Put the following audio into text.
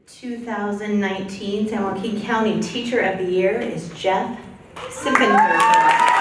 2019 San Joaquin County Teacher of the Year is Jeff Simpfenderfer.